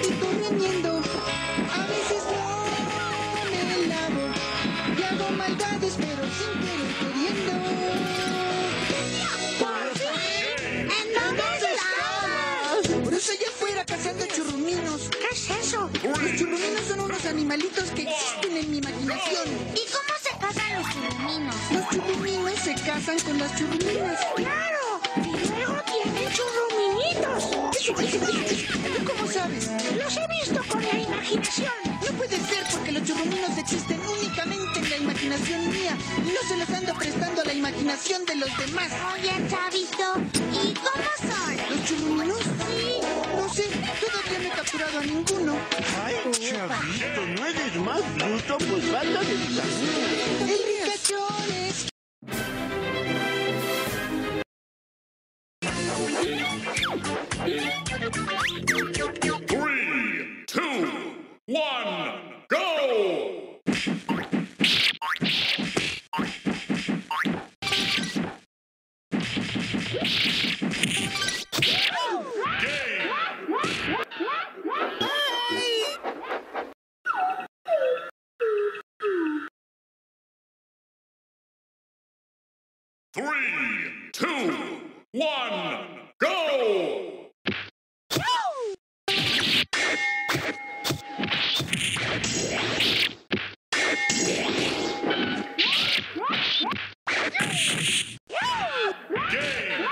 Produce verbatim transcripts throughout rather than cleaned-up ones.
ratito riñendo. A veces no me lavo y hago maldades, pero sin querer queriendo. ¡Por fin! ¿En dónde estabas? Por eso allá afuera cazando churruminos. ¿Qué es eso? Los churruminos son unos animalitos que existen en mi imaginación. ¿Y cómo se casan los churruminos? Los churruminos se casan con las churruminas. ¡Claro! Y luego tienen churruminitos. ¿Tú cómo sabes? Los he visto con la imaginación. No puede ser porque los churruminos existen únicamente en la imaginación mía y no se los ando prestando a la imaginación de los demás. Oye, Chavito, ¿y cómo son? ¿Los churruminos? Sí. No sé, todavía no he capturado a ninguno. Ay, Chavito, ¿no eres más bruto? Pues falta de vitamina. ¡El ricachones! Three, two, one, go! Three, two, one, go! Game!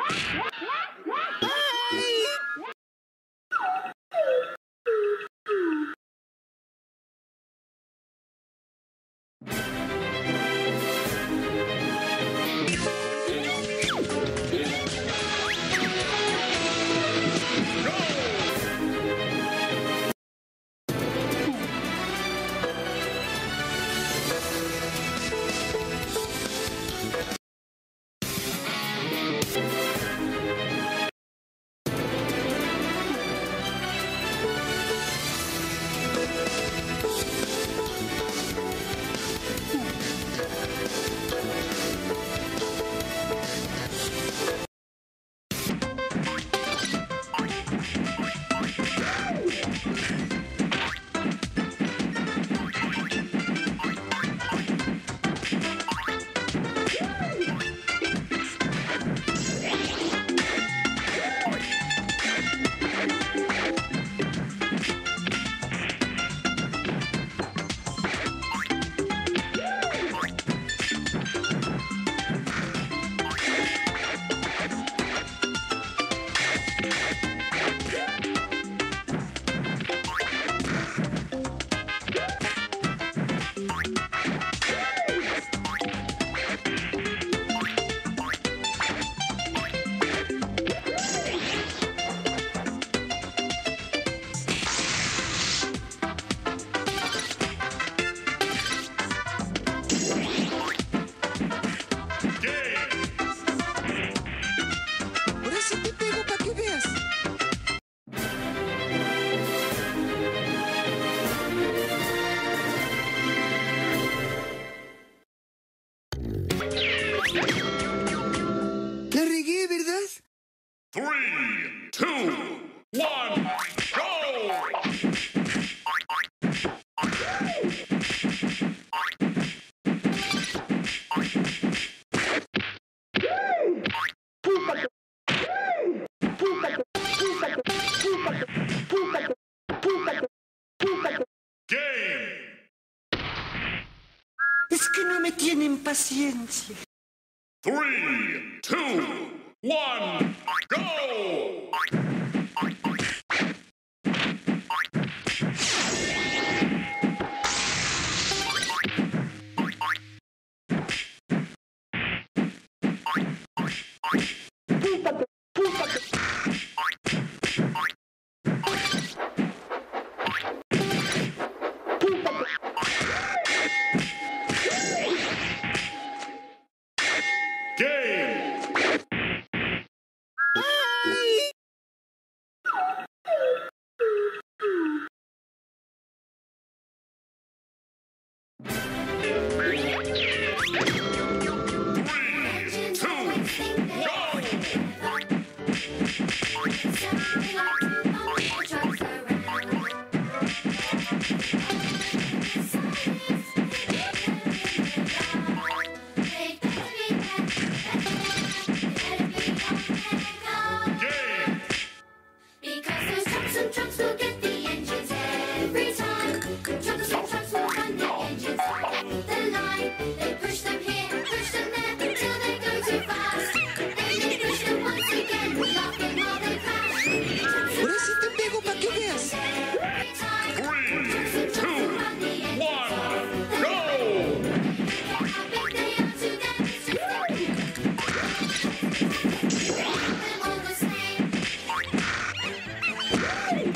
Por eso te pego para que veas. La regué, ¿verdad? Three, two, one, go! Game! Es que no me tienen paciencia. Three, two, one, go! Game!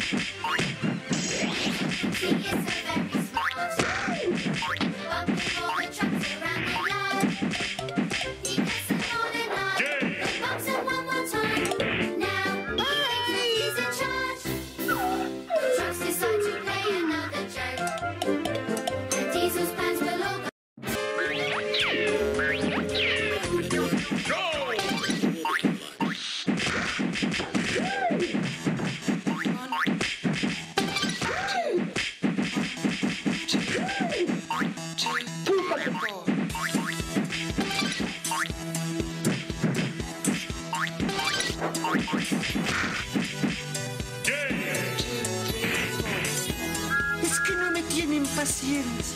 Es que no me tienen paciencia.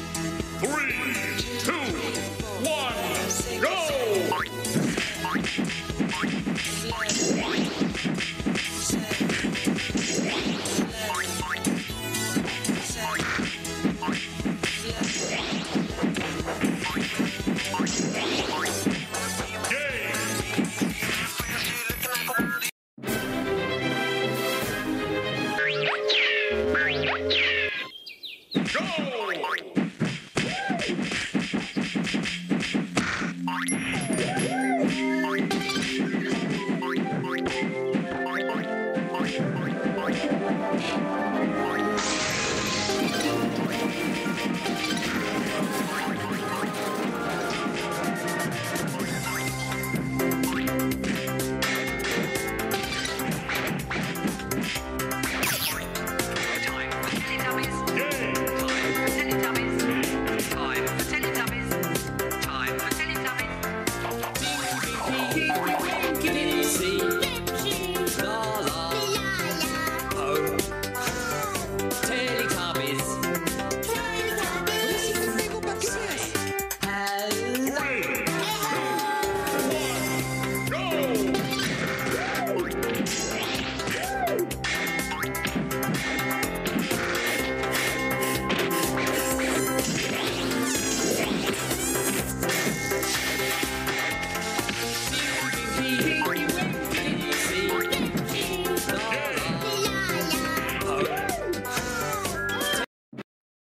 Three, two, one, go!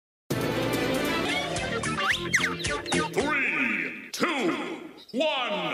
Three, two, one.